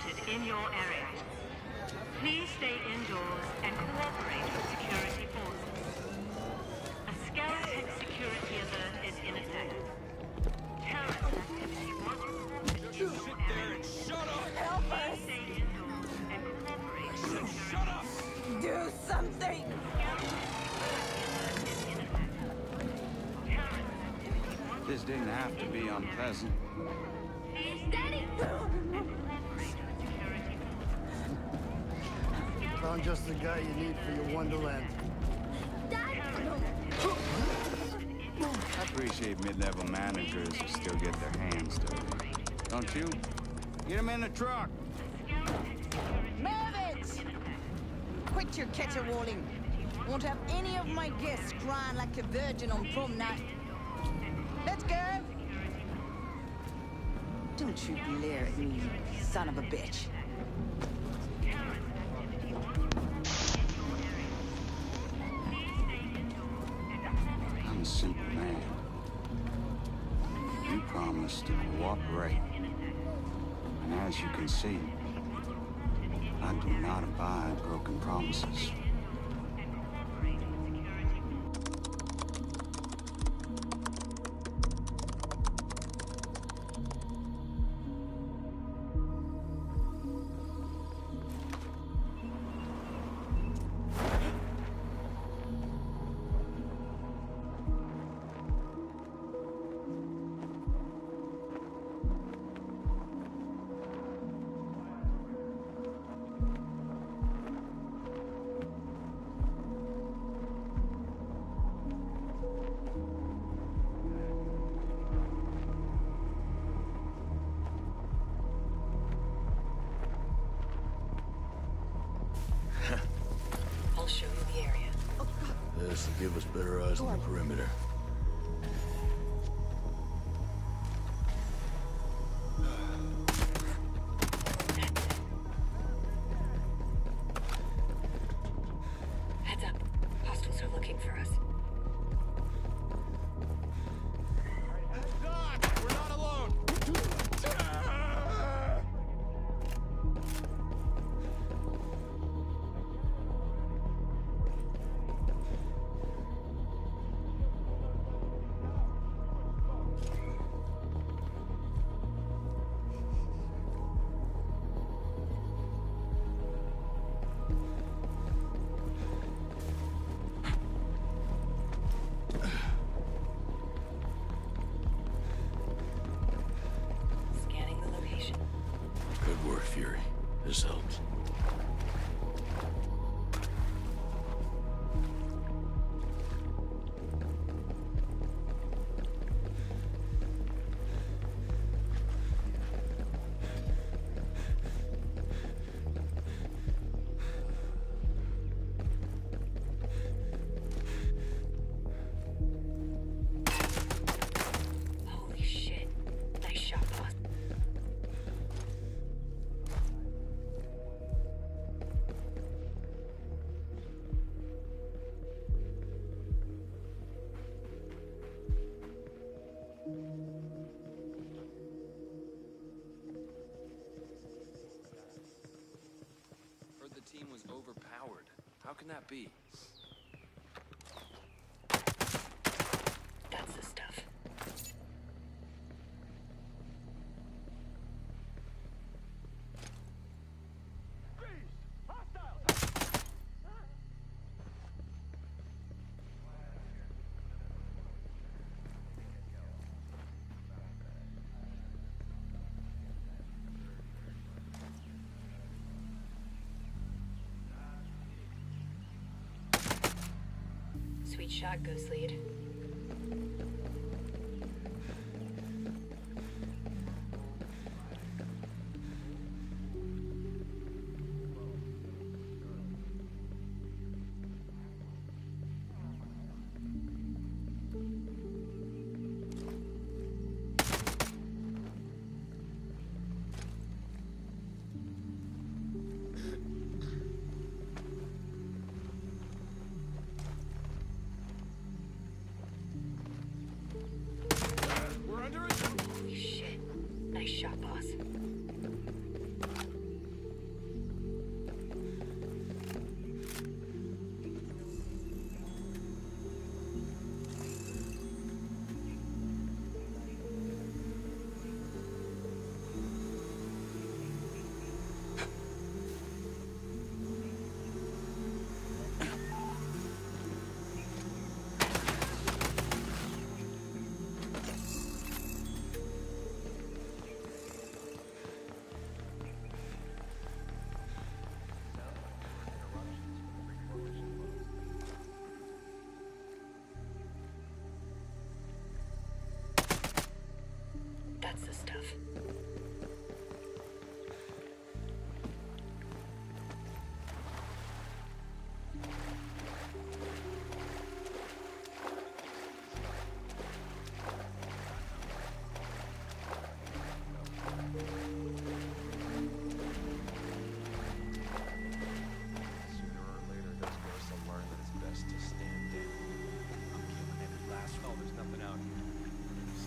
detected in your area. Please stay indoors and cooperate with security forces. A Skeleton security alert is in effect. Terrorist activity was reported in your area. Shut up! Help Please us! stay indoors and cooperate with security. Shut up! Do something! This didn't have to be unpleasant. Daddy! Found just the guy you need for your Wonderland. Dad! I appreciate mid-level managers who still get their hands dirty. Don't you? Get him in the truck! Mervyn! Quit your caterwauling. Won't have any of my guests crying like a virgin on prom night. Let's go! Don't you glare at me, you son of a bitch. I'm a simple man. You promised to cooperate. And as you can see, I do not abide broken promises. I'll show you the area. This will give us better eyes on the perimeter. Heads up. Hostiles are looking for us. Doc, we're not alone! Scanning the location. Good work, Fury. This helps. Holy shit. Nice shot, boss. Heard the team was overpowered. How can that be? That's the stuff. Sweet shot, Ghost Lead. We're under it! Holy shit. Nice shot, boss.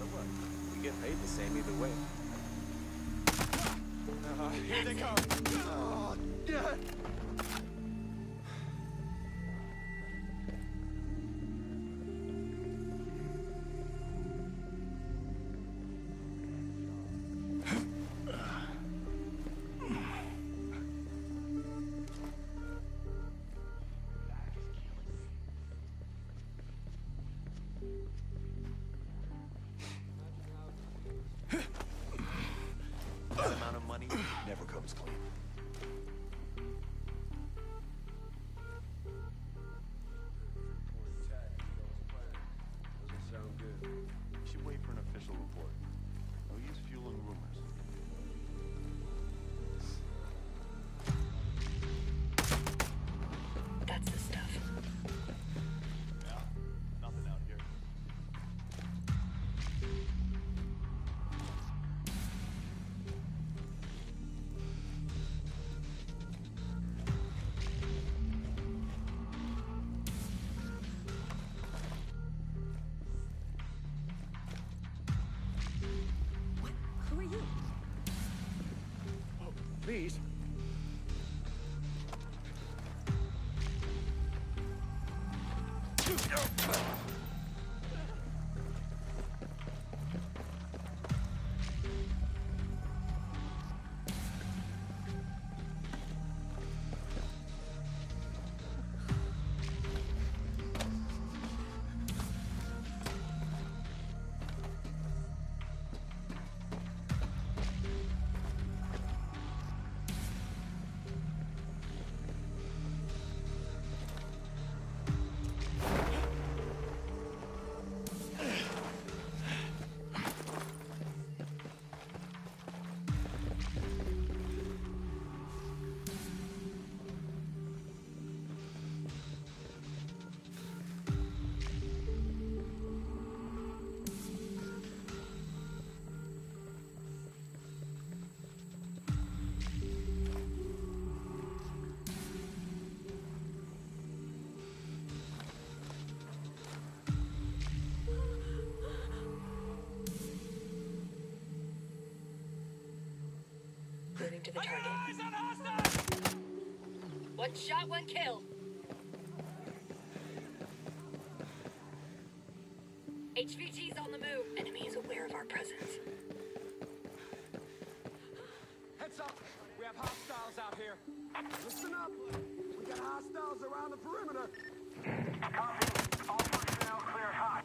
So what? We get paid the same either way. Here they come! Oh, God! That amount of money never comes clean. Doesn't sound good. You should wait for an official report. No use fueling rumors. That's the stuff. Yeah, nothing out here. Who are you? Oh, please. Moving to the target. One shot, one kill. HVT's on the move. Enemy is aware of our presence. Heads up! We have hostiles out here. Listen up! We got hostiles around the perimeter. Copy. All personnel clear hot.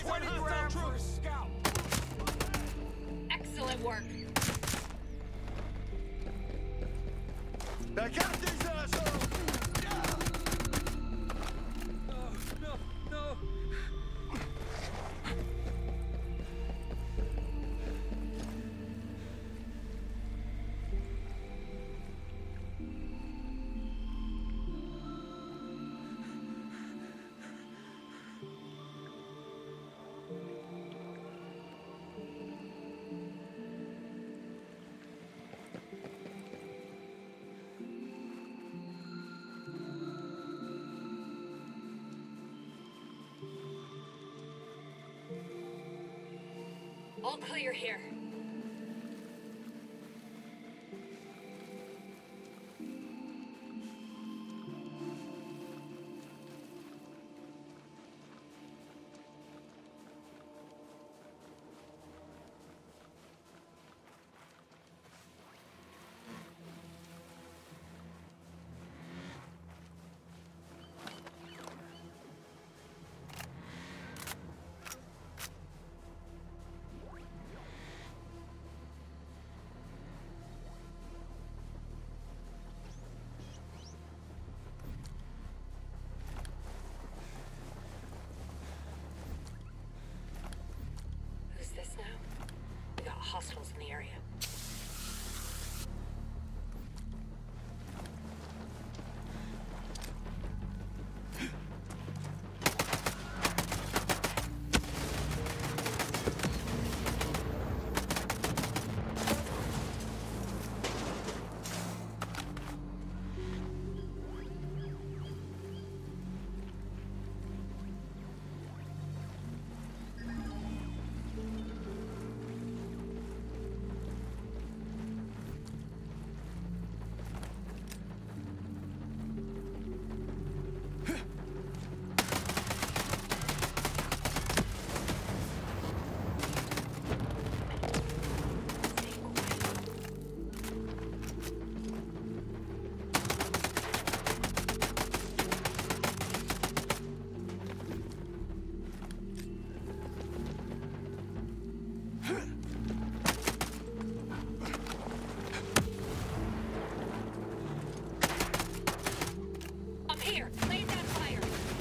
20 grams for a scout. Excellent work. I got these assholes! No, no. All clear here. Who's this now? We got hostiles in the area. Up here, lay that fire.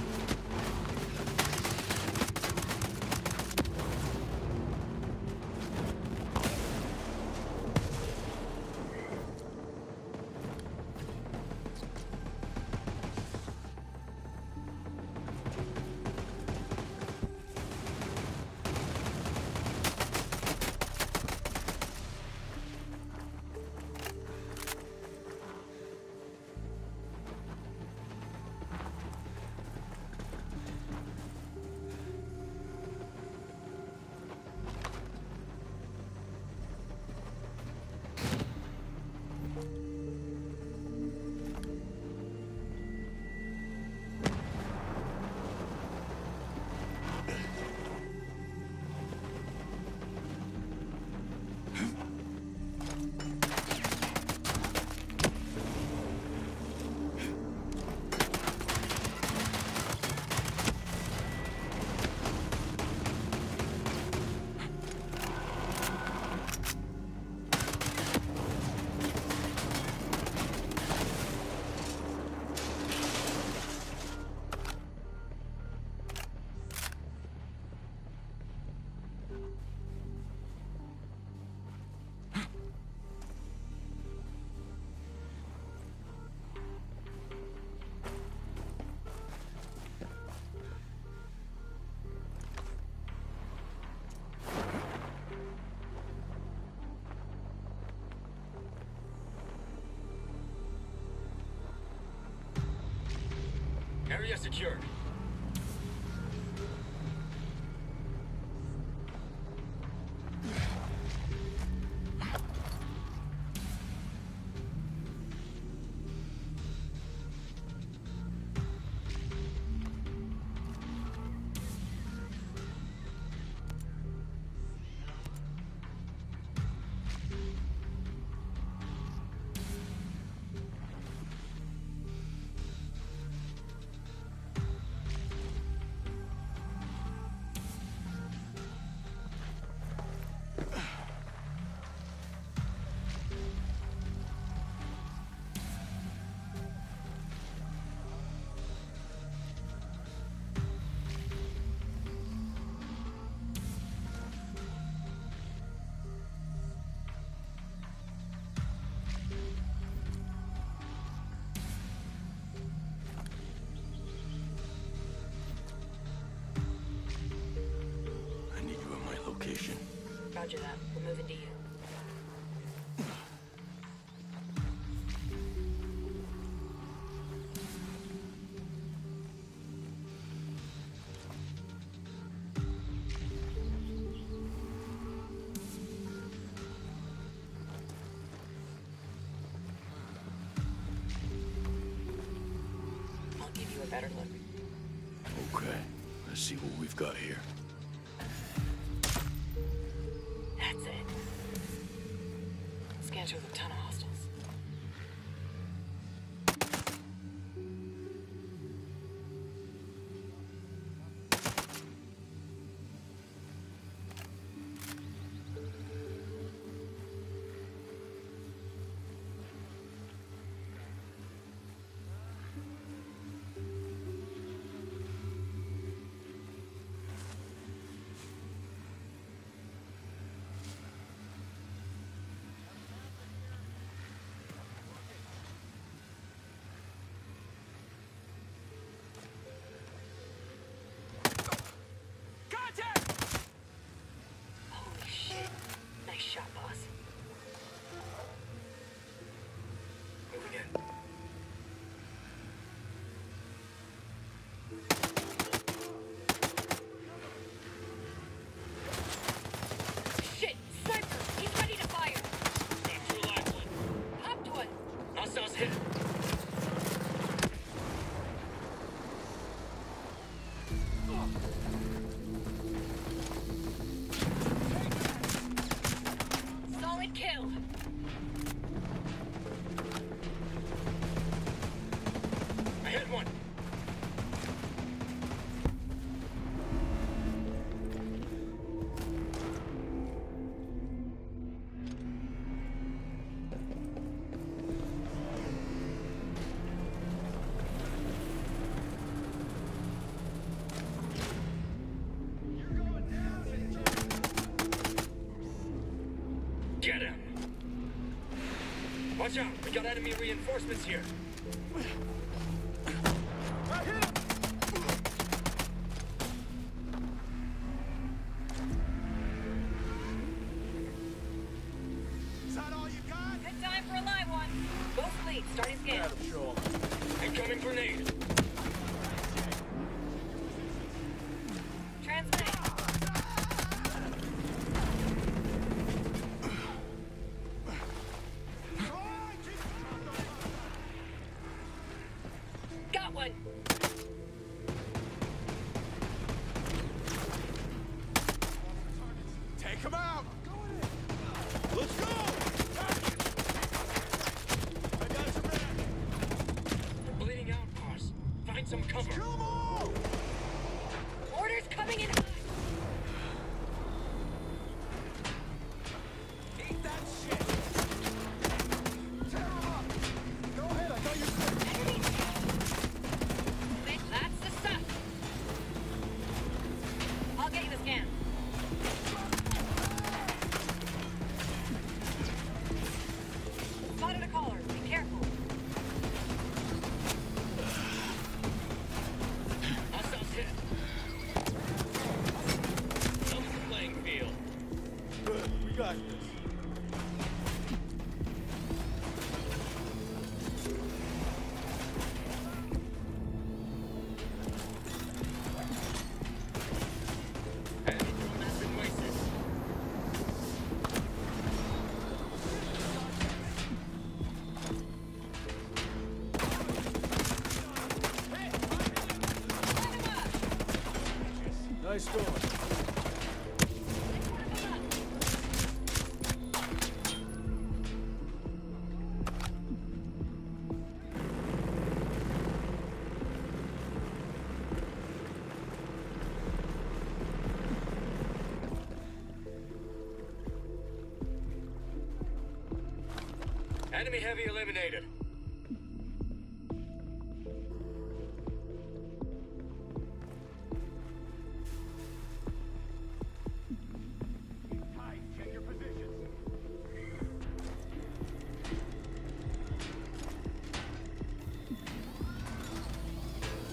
Area secured. location. Roger that. We're moving to you. I'll give you a better look. Okay, let's see what we've got here. That's it. Scan through a ton of hostiles. Holy shit. Nice shot, boss. Moving in. Shit! Sniper! He's ready to fire! Got your live one. Popped one! Hostiles hit. Solid kill! I hit one. Get him! Watch out! We got enemy reinforcements here. Is that all you got? Good time for a live one. Both fleets starting scan. Incoming grenade. Transmitting. Got one. Take him out! Let's go! I got your back! They're bleeding out, boss. Find some cover. Kill them all! Orders coming in hot. Eat that shit! Tear him up! Go ahead, I got your back! Enemy. Wait, that's the stuff. I'll get you a scan. Spotted a caller. Be careful. Hostiles hit. Level the playing field. Good, we got this. Enemy drone has been wasted. Nice going. Enemy heavy eliminated. Check your positions.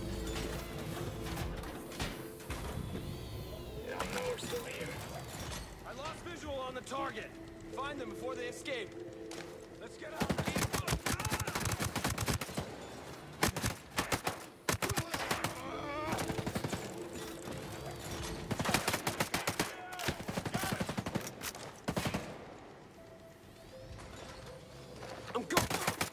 Yeah, I know we're still here. the target. Find them before they escape. Let's get out. I'm going.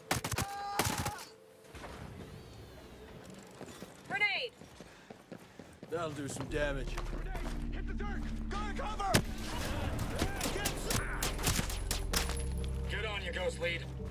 Grenade! That'll do some damage. Hit the dirt! Go to cover! Get on, you ghost lead.